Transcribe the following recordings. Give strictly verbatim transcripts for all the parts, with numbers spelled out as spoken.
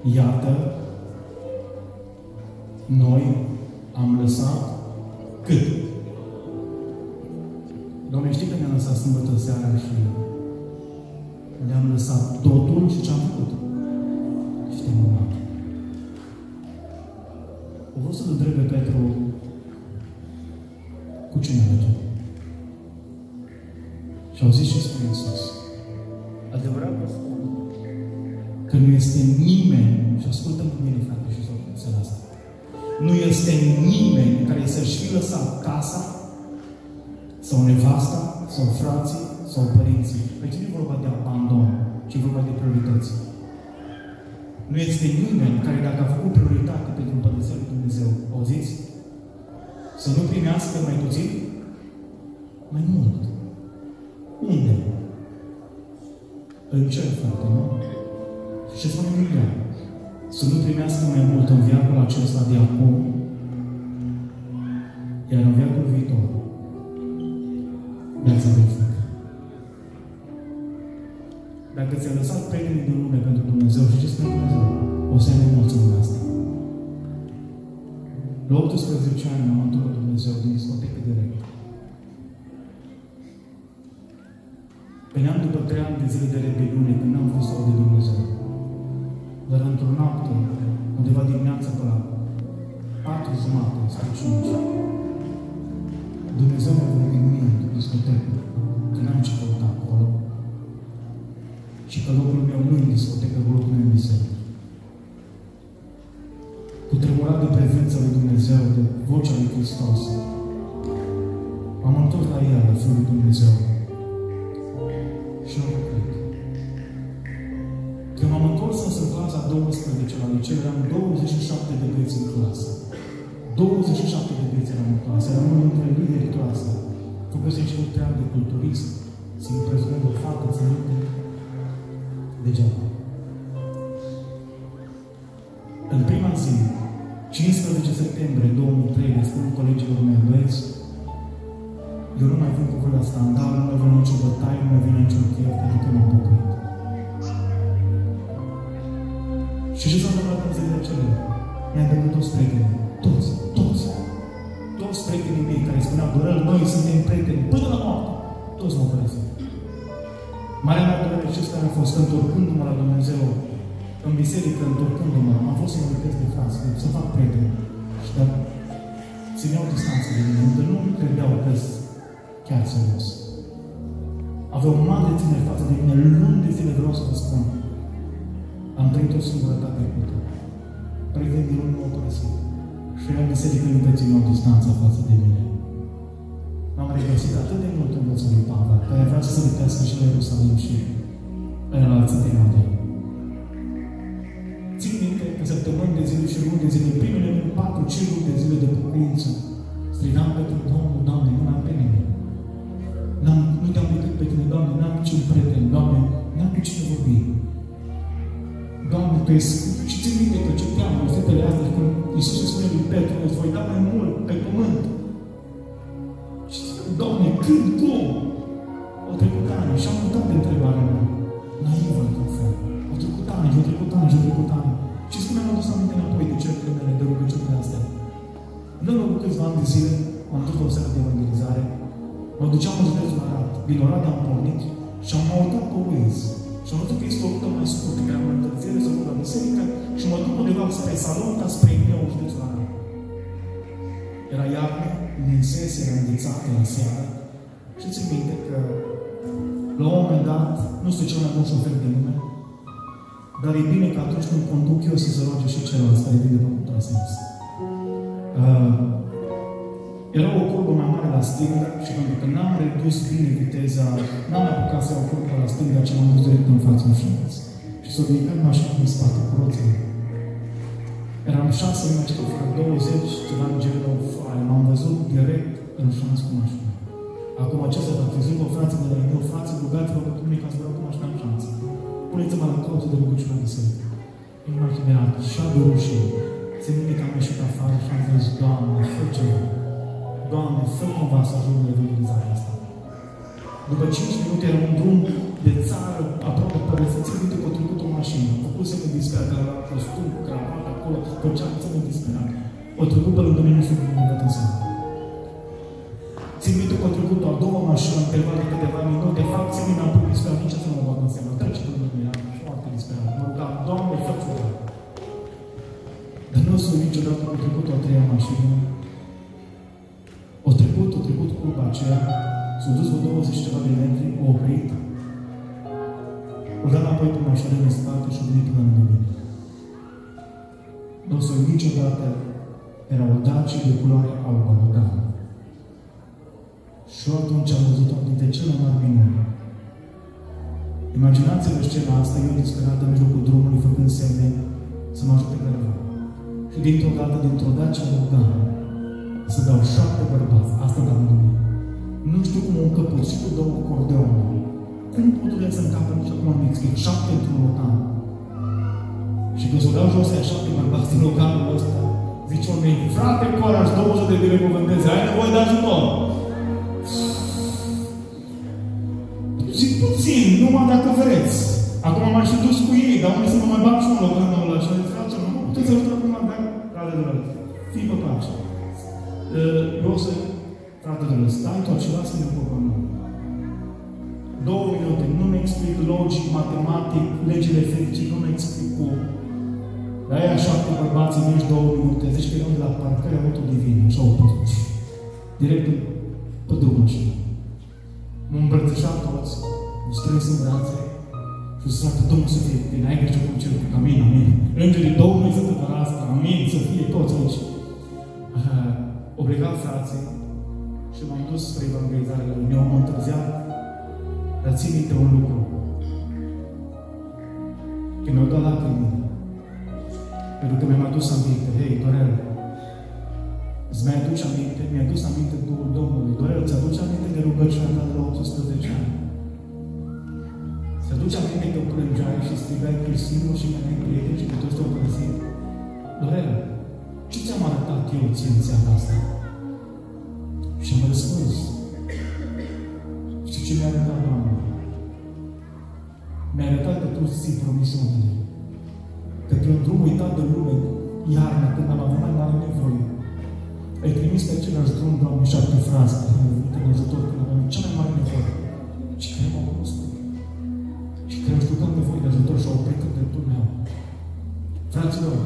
iată, noi am lăsat cât? Doamne, știi că ne-am lăsat sâmbătă seara și ne-am lăsat totul și ce-am făcut? Știm urmat. O vreau să-l întreb pe Petru cu cine merge? Și au zis și spune Iisus. Adevărat vă spun că nu este nimeni, și ascultăm cu mine, frate, și să asta. Nu este nimeni care să-și fi lăsat casa, sau nevasta, sau frații, sau părinții. Aici nu e vorba de abandon, ci e vorba de priorități. Nu este nimeni care, dacă a făcut prioritate pentru Împărăția lui Dumnezeu, auziți? Să nu primească mai puțin? Mai mult. Unde? În cer, frate, nu? Și ce spune Biblia? Să nu primească mai mult în viacul acesta de acum, iar în viacul viitor, viața veșnică. Dacă ți-a lăsat prietenii din lume pentru Dumnezeu, și ce spune Dumnezeu? O să ai nemulți în asta. La optsprezece ani m-am întors la Dumnezeu din discotecă direct. Veneam după trei ani de zile de rebeliune, când n-am vrut să aud de Dumnezeu. Dar într-o noapte, undeva dimineața pe la patru jumate, spre cinci, Dumnezeu mi-a vorbit mie în discotecă, că n-am ce căuta acolo. Și că locul meu nu e în discotecă, locul meu e în biserică. Cu tremurat de prezența lui Dumnezeu, de vocea lui Hristos, m-am întors la ea, la Fiul lui Dumnezeu. Și am lucrat. Când m-am întors în clasa a douăsprezece la liceu, eram douăzeci și șapte de băieți în clasă. douăzeci și șapte de băieți eram în clasă. Eram unul dintre liderii clasă. Făcusem și un treabă de culturist, să-mi prezumăm o fată, ți minte. Degeaba. În prima zi, cincisprezece septembrie două mii trei, le spun colegilor mei, băieți, eu nu mai vin cu vârla standard, nu mai vin nicio bătaie, nu mai vin nicio chef, pentru că m-am pocăit. Și ce s-a întâmplat în zilele acelea? Mi-am venit toți prietenii. Toți, toți. Toți prietenii mei care spuneau, Dorel, noi suntem prieteni până la moarte. Toți m-au părăsit. Marea mea durere acesta a fost întorcându-mă la Dumnezeu în biserică, întorcându-mă. Am fost să mă lucrez de frați, să fac prieteni. Și dar țineau distanță de mine, încă nu credeau că chiar serios. Aveau mare țineri față de mine, luni de zile vreau să vă spun. Am trăit o singurătate acută. Prietenii din lume m-au părăsit. Și eu în biserică încă țineau distanța față de mine. M-am regăsit atât de mult în viața lui Pavel, care vrea să se luptească și la Ierusalim și în alții de model. Țin minte că săptămâni de zile și luni de zile, primele patru cinci luni de zile de pocăință, strigam pentru Domnul, Doamne, nu mai am pe nimeni. Nu te-am uitat pe tine, Doamne, n-am niciun prieten, Doamne, n-am cu cine vorbi. Doamne, Tu ești... Și țin minte că citeam versetele astea, când Iisus îi spune lui Petru, îți voi da mai mult pe pământ. Și zic, Doamne, când, cum? Au trecut ani și am uitat de întrebarea mea. Naivă, cum fel. Au trecut ani, au trecut ani, au trecut ani. Și spune, am adus aminte înapoi de cercele mele, de rugăciunile astea. În urmă cu câțiva ani de zile, am dus la o seară de evangelizare, mă duceam în județul Arad. Din Oradea am pornit și am mă uitat pe Waze. Și am văzut că este o rută mai scurtă, care am întârziere să duc la biserică și mă duc undeva spre Salonta, spre Emilia, în județul Arad. Era iarnă, ninsese, era înghețată în seară. Și țin minte că la un moment dat, nu sunt cel mai bun șofer de lume, dar e bine că atunci când conduc eu să se roage și celălalt care vine pe contrasens. Uh, era o curbă mai mare la stânga și pentru că n-am redus bine viteza, n-am apucat să iau curbă la stânga, ci m-am dus direct în fața mașinii. Și s-o ridicat mașina din spate, cu roțile. Eram șase mii citit, douăzeci, ceva în genul de foaie. M-am văzut direct în șans cu mașina. Acum acesta v-a trezit o frață de la meu, frață, rugați-vă pentru mine ca să vreau cu mașina în șansă. Puneți-mă la caută de rugăciune de biserică. Imagine era așa de rușine. Se minte că am ieșit afară și am zis, Doamne, fă ceva. Doamne, fă cumva să ajung la evangelizarea asta. După cinci minute era un drum de țară, aproape părăsiți, țin că a trecut o mașină. A făcut să mă disperat, că a costum, cravat acolo, făcea să mă disperat. A trecut pe lângă mine și nu m-a dat în seama. Țin minte că a trecut o a doua mașină, în interval de câteva minute, de fapt, țin minte, am pus disperat, nici să nu mă bag în seama. Trece pe lângă mine, am foarte disperat. Mă rugam, Doamne, fă ceva. Dar nu o să niciodată că a trecut o a treia mașină. O trecut, o trecut curba aceea, s-a dus vreo douăzeci ceva de metri, o oprit, o dat înapoi pe mașină în spate și o venit până lângă mine. Nu o să niciodată, era o Dacia de culoare albă, Logan. Și eu atunci am văzut-o dintre cele mai mari minuni. Imaginați-vă scena asta, eu disperat în mijlocul drumului, făcând semne să mă ajute careva. Și dintr-o dată, dintr-o Dacia Logan, să dau șapte bărbați. Asta da mă mine. Nu știu cum au încăput și cu două cordeone. Cum puteți să încapă nici acum nu explic. Șapte într-un locan. Și când s-o dau jos aia șapte bărbați din locanul ăsta, zice oameni, frate Coraș, două sute de lei cuvânteze, ai nevoie de ajutor. Zic puțin, numai dacă vreți. Acum m-aș fi dus cu ei, dar unde să mă mai bag și un locanul ăla. Și am zis, frate, nu puteți să ajută acum, dar frate de rău. Fii pe pace. Eu o să, frate de rău, stai tot și lasă-ne pe pământ. Două minute, nu-mi explic logic, matematic, legile fizicii, nu-mi explic cum. Dar aia șapte bărbați în ești două minute, zici că erau de la parcare auto divine, așa o pus. Direct pe drumul mașină. M-am îmbrățișat toți, m-am strâns în brațe și s-a zis, Domnul să fie bine, ai grijă cum cer, amin, amin. Îngerii Domnului să te părască, amin, să fie toți aici. Uh, obligat frații și m-am dus spre evangelizare la mine, m-am întârziat. Dar țin minte un lucru. Când mi-au dat lacrimile, pentru că mi-am adus aminte, hei, Dorel, îți mai aduci aminte? Mi-a adus aminte Duhul Domnului. Dorel, îți aduci aminte de rugăciunea ta de la optsprezece ani? Îți aduci aminte că plângeai și strigai Cristinul și că prieteni și că toți te-au părăsit? Dorel, ce ți-am arătat eu ție în seara asta? Și am răspuns. Știi ce mi-a arătat, Doamne? Mi-a arătat că Tu ții promisiunile. Că pe un drum uitat de lume, iarna, când am avut mai mare nevoie, ai trimis pe același drum, Doamne, șapte fraze, care mi-au venit în ajutor când aveam cea mai mare nevoie. Și care m-au cunoscut. Și care își ducam nevoie de ajutor și au oprit în dreptul meu. Fraților,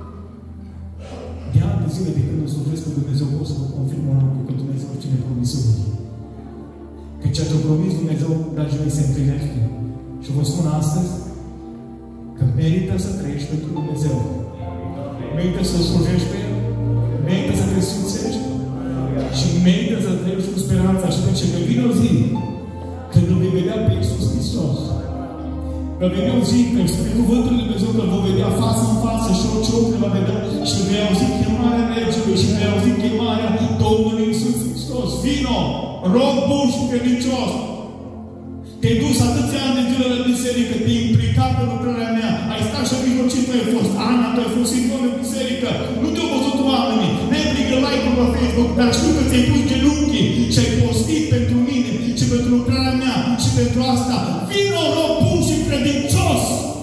de ani de zile de când îl slujesc pe Dumnezeu, pot să vă confirm un lucru, că Dumnezeu ține promisiunile. Că ceea ce a promis Dumnezeu, dragii mei, se împlinește. Și vă spun astăzi că merită să trăiești pentru Dumnezeu. Merită să slujești pe El. Merită să te sfințești. Și merită să trăiești cu speranța. Și pentru că vine o zi când îl vei vedea pe Iisus Hristos. Că vine o zi când spune cuvântul lui Dumnezeu că îl vom vedea față în față și orice om le va vedea și vei auzi chemarea Regelui și vei auzi chemarea Domnului Iisus Hristos. Vino! Rob bun și credincios! Te-ai dus atâția ani de zile la biserică, te-ai implicat în lucrarea mea, ai stat și mijlocit, tu ai fost Ana, tu ai fost singur în biserică, nu te-au văzut oamenii, n-ai prigă like-ul pe Facebook, dar știu că ți-ai pus genunchii și ai postit pentru mine și pentru lucrarea mea și pentru asta. Vino, rob bun și credincios!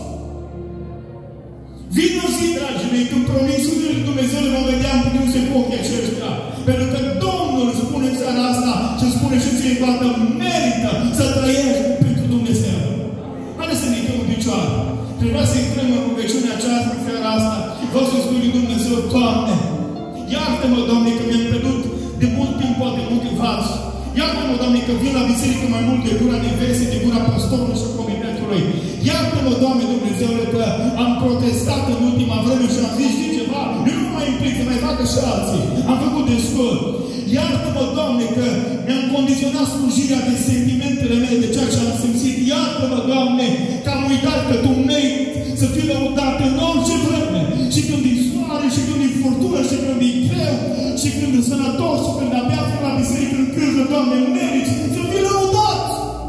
Vino zi, dragii mei, când promisiunile lui Dumnezeu le vom vedea împlinite cu ochii aceștia. Pentru că Domnul spune în seara asta și spune și ție toată, merită să trăiești pentru Dumnezeu. Haideți să ne ridicăm în picioare. Trebuia să intrăm în rugăciunea aceasta în seara asta. Vreau să spun lui Dumnezeu, Doamne, iartă-mă, Doamne, că mi-am pierdut de mult timp, poate motivați. Iartă-mă, Doamne, că vin la biserică mai mult de gura nevestei, de gura pastorului și comitetului. Iartă-mă, Doamne Dumnezeule, că am protestat în ultima vreme și am zis, știi ceva? Eu nu mai implic, să mai facă și alții. Am făcut destul. Iartă-mă, Doamne, că mi-am condiționat slujirea de sentimentele mele, de ceea ce am simțit. Iartă-mă, Doamne, că am uitat că Tu meriți să fii lăudat în orice vreme. Și când e soare, și când e furtună, și când e greu, și când e sănătos, și când abia vin la biserică în cârză, Doamne, meriți să fii lăudat!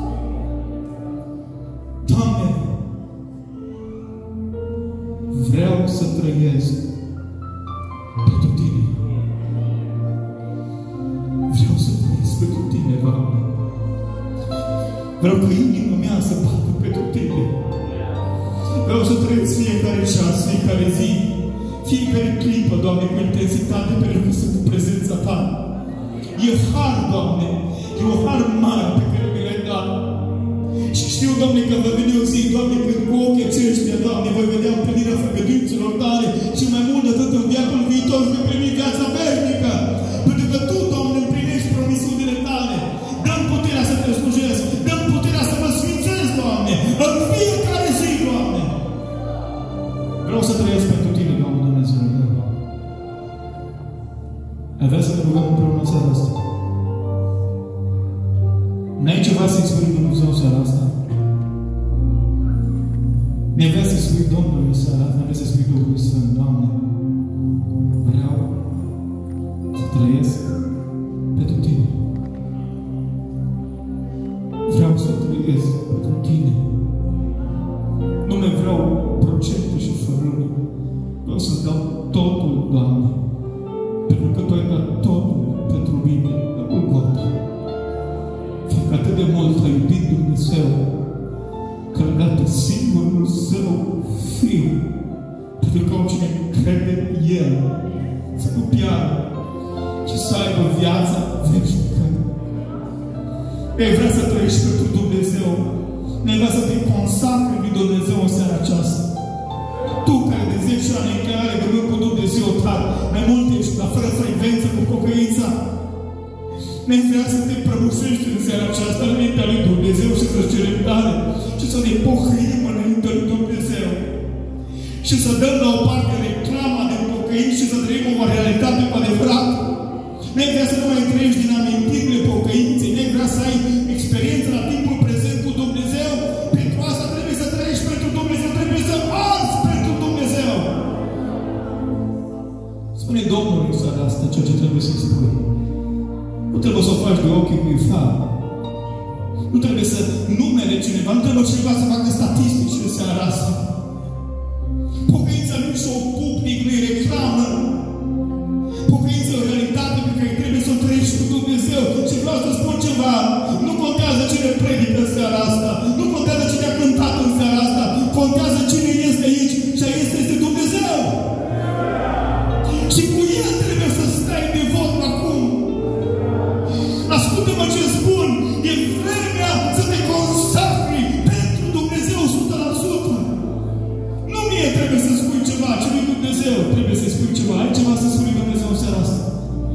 Doamne, vreau să trăiesc pentru Tine. Vreau să trăiesc pentru Tine, Doamne. Vreau că inima mea să bată fiecare zi, fiecare clipă, Doamne, cu intensitate, pentru că sunt în prezența Ta. E har, Doamne, e o har mare pe care mi l-ai dat. Și știu, Doamne, că va veni o zi, Doamne, când cu ochii aceștia, Doamne, voi vedea împlinirea făgăduințelor Tale și mai mult de atât în viacul viitor voi primi viața veșnică. Pentru că Tu, Doamne, împlinești promisiunile Tale. Dă-mi puterea să Te slujesc, dă-mi puterea să mă sfințesc, Doamne, în fiecare zi, Doamne. Vreau să trăiesc pentru Tine, Doamne Dumnezeu. Ai vrea să ne rugăm împreună seara asta? N-ai ceva să-i spui Dumnezeu seara asta? Ne vrea să spui Domnului seara asta, ne vrea să spui Duhului Sfânt, Doamne. Vreau să trăiesc pentru Tine. Vreau să trăiesc pentru Tine. Nu mai vreau procente și fărâme. Vreau să-ți dau totul, Doamne. Pentru că Tu ai dat totul pentru mine la Golgota. Fiindcă atât de mult a iubit Dumnezeu că a dat singurul Său Fiu, pentru că oricine crede în El să nu piară, ci să aibă viața veșnică. Ei vrea să trăiești pentru Dumnezeu. Ei vrea să te consacri lui Dumnezeu în seara aceasta. Tu care de zece ani în care ai gândit cu Dumnezeu, dar mai mult ești la fără frecvență cu pocăința. Ne vrea să te prăbușești în seara aceasta înaintea lui Dumnezeu și să cerem tare și să ne pocăim înaintea lui Dumnezeu. Și să dăm la o parte reclama de pocăință și să trăim o realitate cu adevărat. Ne vrea să nu mai trăiești din amintirile pocăinței. Ne vrea să ai experiență la timpul prezent cu Dumnezeu. Pentru asta trebuie să trăiești pentru Dumnezeu. Trebuie să arzi pentru Dumnezeu. Spune Domnului în seara asta ceea ce trebuie să spui. Nu trebuie să o faci de ochii cuiva. Nu trebuie să numere cineva. Nu trebuie cineva să facă statistici în seara asta. Pocăința nu e și o public, nu e reclamă. Pocăința e o realitate pe care trebuie să o trăiești cu Dumnezeu. Și vreau să spun ceva. Nu contează cine predică în seara asta. Nu contează cine a cântat în seara asta. Contează cine este aici. Și aici este Dumnezeu. Și cu El trebuie să stai de vorbă acum. Ascultă-mă ce spun. E vremea să te consacri pentru Dumnezeu o sută la sută. Nu mie trebuie să spui ceva, ci lui Dumnezeu trebuie să spui ceva. Ai ceva să spui Dumnezeu în seara asta?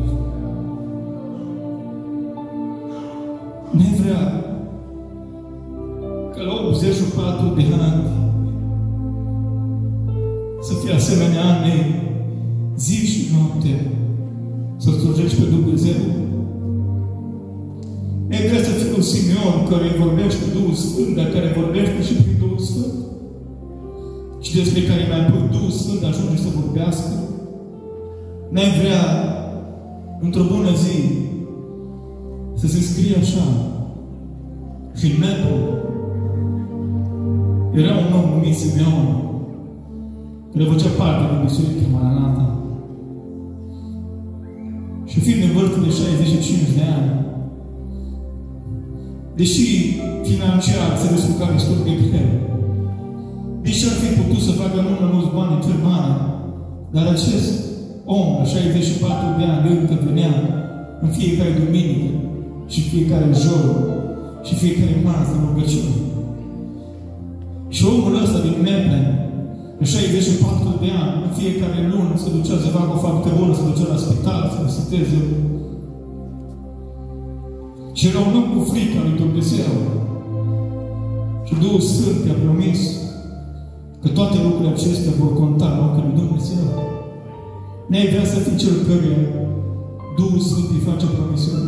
Ne vrea că la optzeci și patru de ani să fie asemenea ani zi și noapte să slujești pe Dumnezeu. Ne vrea să fii un Simeon care vorbește Duhul Sfânt, dar care vorbește și prin Duhul Sfânt. Și despre care mai apoi Duhul Sfânt ajunge să vorbească. Ne vrea într-o bună zi să se scrie așa. Și în metru era un om numit Simeon care făcea parte din Biserica Maranata. Și fiind în vârstă de șaizeci și cinci de ani, deși financiar se descurca destul de greu, deși ar fi putut să facă mult mai mulți bani în Germania, dar acest om, la șaizeci și patru de ani, încă venea în fiecare duminică și fiecare joi și fiecare marți de rugăciune. Și omul ăsta din Meplen, de șaizeci și patru de ani, în fiecare lună se ducea să facă o faptă bună, se ducea la spital, să visiteze. Și era un om cu frica lui Dumnezeu. Și Duhul Sfânt i-a promis că toate lucrurile acestea vor conta în ochii lui Dumnezeu. Ne-ai vrea să fii cel căruia Duhul Sfânt îi face promisiuni.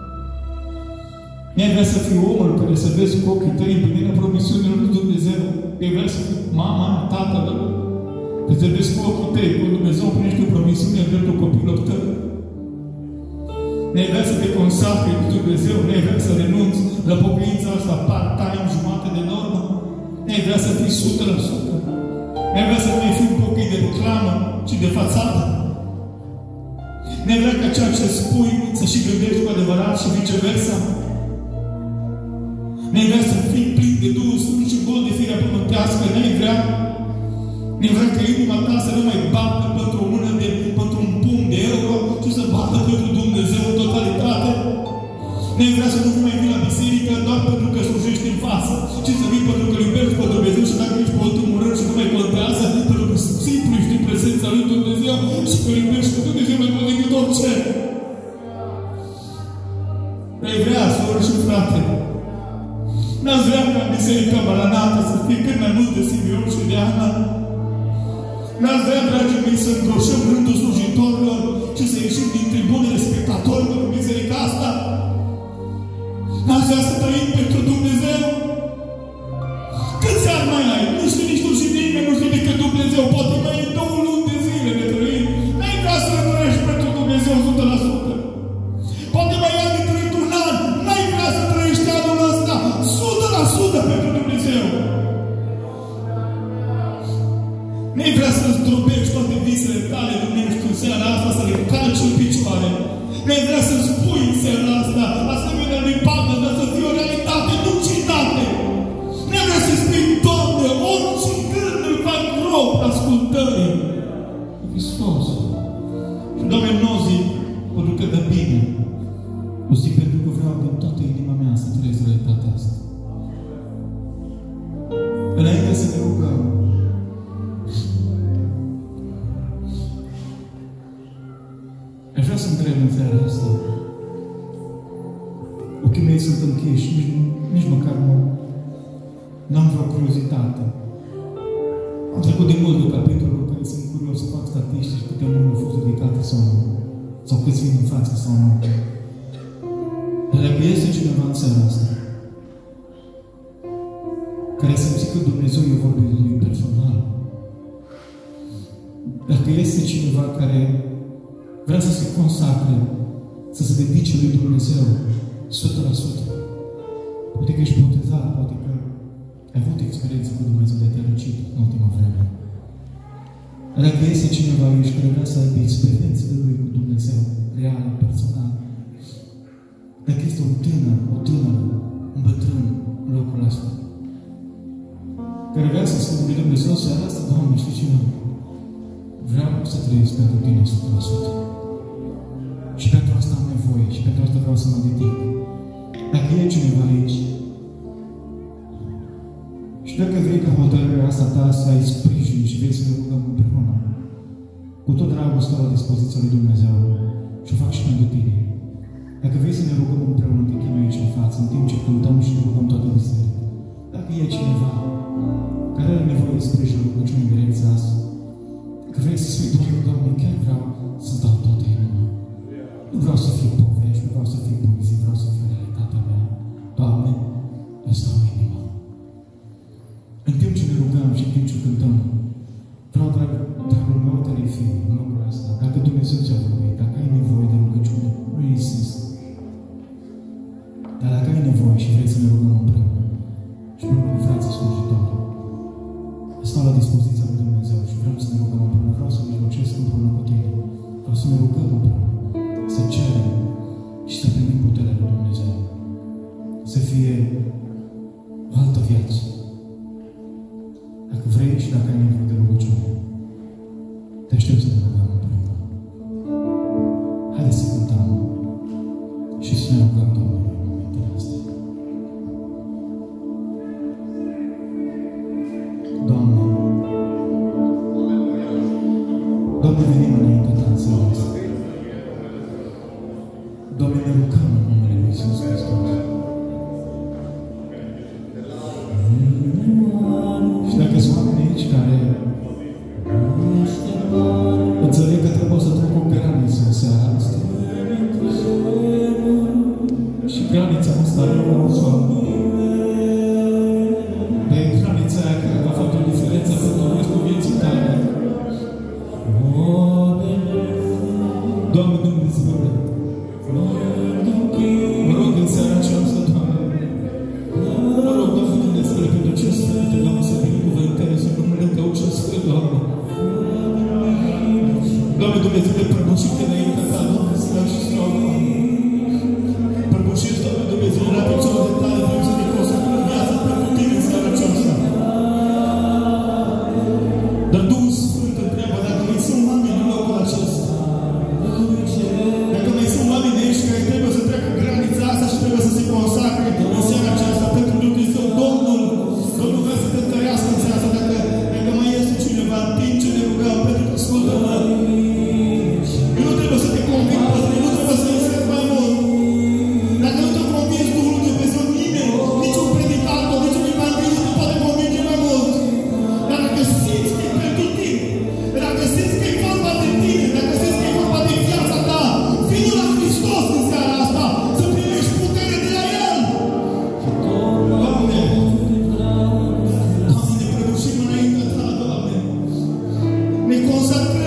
Ne-ai vrea să fii omul care să vezi cu ochii tăi împlinirea promisiunilor lui Dumnezeu. Ne-ai vrea să fii mama, tatăl, că să vezi cu ochii tăi că Dumnezeu împlinește o promisiune în dreptul copilor tăi. Ne-ai vrea să te consacri cu Dumnezeu, ne-ai vrea să renunți la pocăința asta part-time, jumate de normă. Ne-ai vrea să fii o sută la sută. Ne-ai vrea să nu mai fii un pocăit de reclamă, ci de fațadă. Ne-ai vrea ca ceea ce spui să și gândești cu adevărat și viceversa. Ne-ai vrea să fii plin de Duhul Sfânt și gol de firea pământească. Ne-ai vrea Ne vrea ca inima ta să nu mai bată pentru o mână de, pentru un pumn de euro, ci să bată pentru Dumnezeu în totalitate. Ne vrea să nu mai vii la biserică doar pentru că slujești în față, ci să vii pentru că îl iubești pe Dumnezeu și dacă ești pe ultimul rând și nu mai contează, pentru că simplu ești în prezența lui Dumnezeu și că îl iubești pe Dumnezeu mai mult decât orice. Ne vrea, soră și frate, n-ați vrea ca biserica Maranată să fie cât mai mult de Simeon și de Ana. N-ați vrea, dragii mei, să îngroșăm rândul slujitorilor și să ieșim din tribunele spectatorilor în biserica asta. N-ați vrea să trăim pentru Dumnezeu? Câți ani mai ai? Nu știu nici tu și nimeni, nu știu decât Dumnezeu. Poate mai e două luni de zile de trăit. N-ai vrea să trăiești pentru Dumnezeu o sută la sută. Poate mai ai de trăit un an. N-ai vrea să trăiești anul ăsta o sută la sută pentru Dumnezeu. N-ai vrea să zdrobești toate visele tale, Dumnezeu, în seara asta, să le calci în picioare. N-ai vrea să spui în seara asta, asemenea lui Pavel, dar să fie o realitate, nu citate. N-ai vrea să spui, Doamne, orice gând îl fac rob ascultării. Hristos. Și, Doamne, nu zic pentru că dă bine. O zic pentru că vreau din toată inima mea să trăiesc realitatea asta. Înainte să ne rugăm, aș vrea să întreb în seara asta. Ochii mei sunt închiși, nici, nici măcar nu n-am vreo curiozitate. Am trecut de mult de capitolul în care sunt curios să fac statistici câte mult au fost ridicate sau nu. Sau câți vin în față sau nu. Dar dacă este cineva în seara asta care a simțit că Dumnezeu i-a vorbit lui personal, dacă este cineva care vrea să se consacre, să se dedice lui Dumnezeu o sută la sută. Poate că ești botezat, poate că ai avut experiență cu Dumnezeu de te-a răcit în ultima vreme. Dar dacă este cineva aici care vrea să aibă experiențele lui cu Dumnezeu, real, personal, dacă este un tânăr, o tânără, un bătrân în locul ăsta, care vrea să spună lui Dumnezeu seara asta, Doamne, știi cine? Vreau să trăiesc pentru Tine o sută la sută. Și pentru asta am nevoie și pentru asta vreau să mă dedic. Dacă e cineva aici și dacă vrei ca hotărârea asta ta să ai sprijin și vrei să ne rugăm împreună, cu tot dragostea la dispoziția lui Dumnezeu, și o fac și pentru tine. Dacă vrei să ne rugăm împreună, te chem aici în față, în timp ce cântăm și ne rugăm toată biserica. Dacă e cineva care are nevoie de sprijin în rugăciune în direcția asta, că vrei să spui, Doamne, Doamne, chiar vreau să-ți dau toată inima. Nu vreau să fiu povești, nu vreau să fiu poezie, vreau să fiu realitatea mea. Doamne, îți dau inima. În timp ce ne rugăm și în timp ce cântăm, vreau, drag, dragul meu, care fi în locul ăsta, dacă Dumnezeu ți-a vorbit, dacă ai nevoie de rugăciune, nu insist. Dar dacă ai nevoie și vrei să ne rugăm împreună, și împreună cu frații slujitori, stau la dispoziția lui Dumnezeu și vrem să ne rugăm împreună. Vreau să mijlocesc împreună cu tine. Vreau să ne rugăm împreună. Să cerem și să primim puterea lui Dumnezeu. Să fie o altă viață. Dacă vrei și dacă ai nevoie de rugăciune, te aștept să ne rugăm împreună. Haideți să cântăm și să ne rugăm Domnului în momentele astea. Doamne, Doamne, venim înaintea Ta în seara asta. Doamne, ne rugăm în numele Lui Iisus Hristos. Și dacă sunt oameni aici care înțeleg că trebuie să trec o graniță în seara asta. Și granița asta e o soară. Dar e granița aia care va face o diferență pentru restul vieții tale. Doamne Dumnezeule, mă rog în seara aceasta, Doamne, mă rog, Doamne Dumnezeule, pentru ce Sfânte, Doamne, să binecuvântezi în numele Tău cel Sfânt, Doamne. Doamne Dumnezeule, prăbușite înaintea Ta, Doamne, slăv și slăv, prăbușești, Doamne Dumnezeule, la picioarele Tale, vrem să ne consacrăm viața pentru Tine în seara aceasta. Dar Tu consacrăm